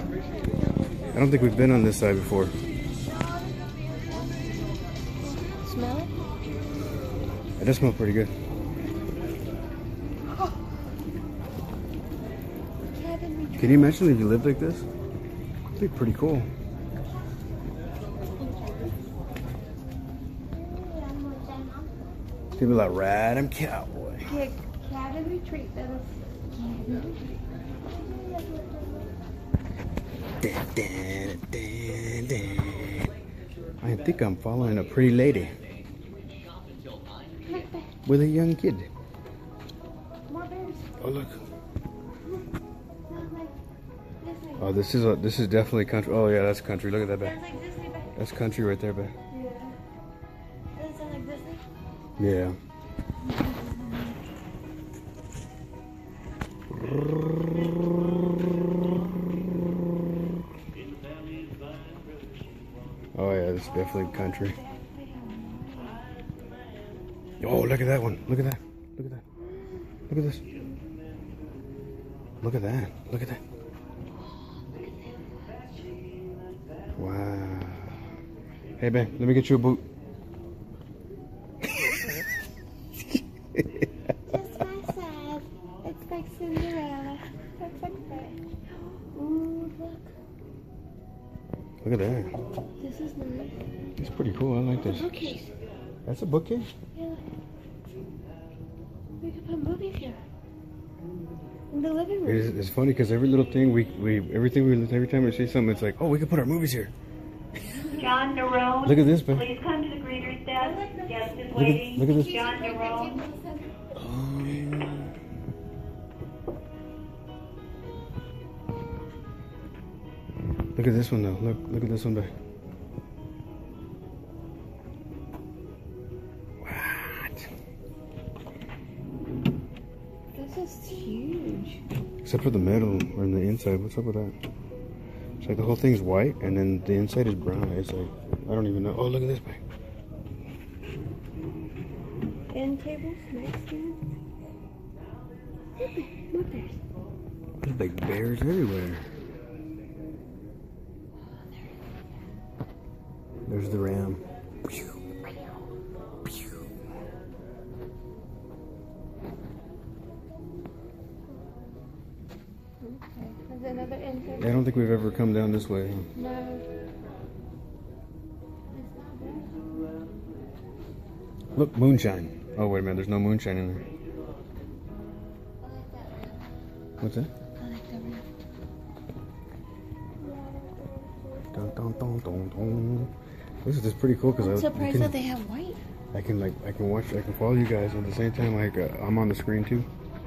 I don't think we've been on this side before. Smell it? It does smell pretty good. Can you imagine if you lived like this? It'd be pretty cool. It's gonna be like Random Cowboy. Cabin retreat, Dennis. I think I'm following a pretty lady with a young kid. Oh look! Oh, this is definitely country. Oh yeah, that's country. Look at that, babe. That's country right there, babe. Yeah. Does it sound like Disney? Yeah. Oh yeah, it's definitely country. Oh, look at that one. Look at that. Look at that. Look at this. Look at that. Look at that. Wow. Hey, babe, let me get you a boot. Just my size. It's like Cinderella. That's like that. Ooh, look. Look at that. This is nice. It's pretty cool. I like this. Bookcase. That's a bookcase? Yeah. We could put movies here. In the living room. It's funny because every little thing every time we see something, it's like, oh, we could put our movies here. John Nerone. Look at this, babe. Please come to the greeter's desk. Guest is Look waiting. at this. John Nerone. Look at this one though. Look at this one, babe. What? This is huge. Except for the metal or in the inside. What's up with that? It's like the whole thing's white and then the inside is brown. It's like, I don't even know. Oh, look at this, babe. End tables, nightstand. Look, bears. There's big bears everywhere. There's the ram. There's another end table. I don't think we've ever come down this way. No. Look, moonshine. Oh, wait a minute. There's no moonshine in there. What's that? I like that room. Dun, dun, dun, dun, dun. This is just pretty cool because I'm surprised that they have white. I can follow you guys at the same time. Like I'm on the screen too.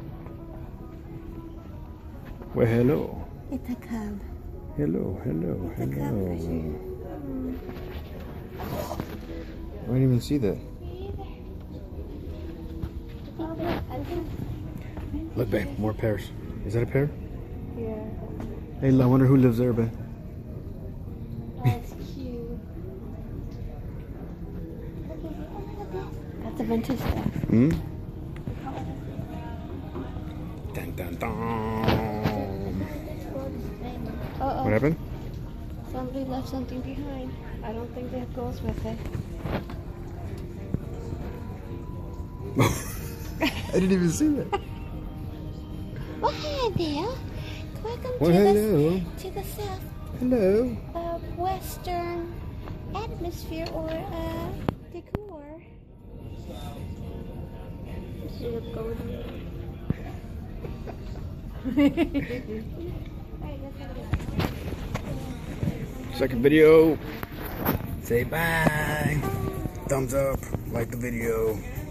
Well, hello. It's a cub. Hello. It's a cub version. I didn't even see that. Look, babe, more pears. Is that a pear? Yeah. Hey, I wonder who lives there, babe. That's cute. That's a vintage stuff. Hmm? Dun, dun, dun. Uh-oh. What happened? Somebody left something behind. I don't think that goes with it. I didn't even see that. Well, hi there. Welcome Well, to hello. the south Hello. western atmosphere or decor. Should have gone. Second video. Say bye. Thumbs up. Like the video.